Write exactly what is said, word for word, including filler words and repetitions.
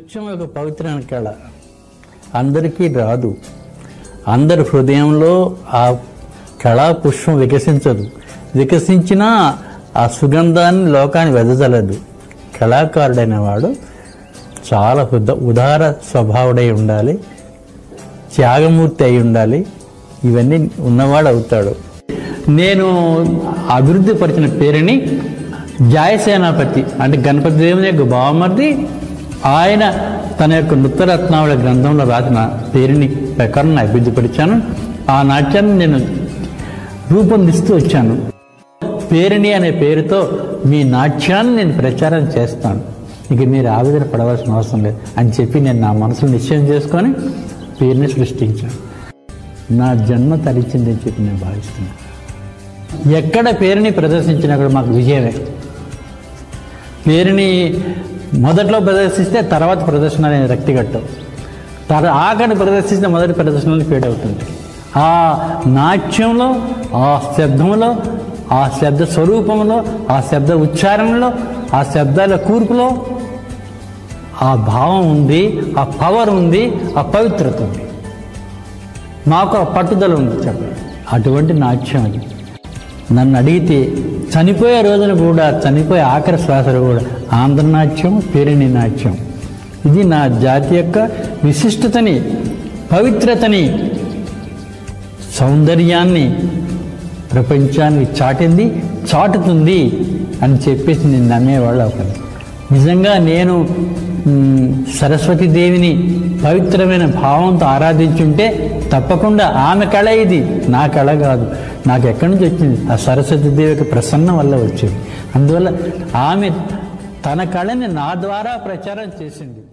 నృత్యం ఒక పవిత్రమైన కళ, అందరికీ రాదు. అందరి హృదయంలో ఆ కళా పుష్పం వికసించదు. వికసించినా ఆ సుగంధాన్ని లోకాన్ని వెదజలదు. కళాకారుడైన వాడు చాలా ఉద ఉదార స్వభావుడై ఉండాలి, త్యాగమూర్తి అయి ఉండాలి. ఇవన్నీ ఉన్నవాడు అవుతాడు. నేను అభివృద్ధి పరిచిన పేరుని జాయసేనాపతి అంటే గణపతి దేవుని యొక్క బావమరిది ఆయన తన యొక్క నృత్యరత్నావళి గ్రంథంలో రాసిన పేరుని ప్రకారం అభివృద్ధి పరిచాను. ఆ నాట్యాన్ని నేను రూపొందిస్తూ వచ్చాను. పేరుని అనే పేరుతో మీ నాట్యాన్ని నేను ప్రచారం చేస్తాను, ఇక మీరు ఆవేదన పడవలసిన అవసరం లేదు అని చెప్పి నేను నా మనసులో నిశ్చయం చేసుకొని పేరుని సృష్టించాను. నా జన్మ తరించిందని చెప్పి నేను భావిస్తున్నాను. ఎక్కడ పేరుని ప్రదర్శించినా కూడా మాకు విజయమే. పేరుని మొదట్లో ప్రదర్శిస్తే తర్వాత ప్రదర్శన అనేది రక్తిగట్టం, తర ఆఖరి ప్రదర్శిస్తే మొదటి ప్రదర్శనలో పేరు అవుతుంది. ఆ నాట్యంలో, ఆ శబ్దంలో, ఆ శబ్ద స్వరూపంలో, ఆ శబ్ద ఉచ్చారణలో, ఆ శబ్దాల కూర్పులో ఆ భావం ఉంది, ఆ పవర్ ఉంది, ఆ పవిత్రత ఉంది. మాకు ఆ పట్టుదల ఉంది చెప్పండి. అటువంటి నాట్యం అది. నన్ను అడిగితే చనిపోయే రోజున కూడా, చనిపోయే ఆఖరి శ్వాసలు కూడా ఆంధ్రనాట్యం, పేరిణి నాట్యం. ఇది నా జాతి యొక్క విశిష్టతని, పవిత్రతని, సౌందర్యాన్ని ప్రపంచానికి చాటింది, చాటుతుంది అని చెప్పేసి నేను నమ్మేవాళ్ళు ఒకరు. నిజంగా నేను సరస్వతీదేవిని పవిత్రమైన భావంతో ఆరాధించుంటే తప్పకుండా ఆమె కళ ఇది, నా కళ కాదు. నాకు ఎక్కడి నుంచి వచ్చింది? ఆ సరస్వతీదేవి యొక్క ప్రసన్నం వల్ల వచ్చింది. అందువల్ల ఆమె తన కళని నా ద్వారా ప్రచారం చేసింది.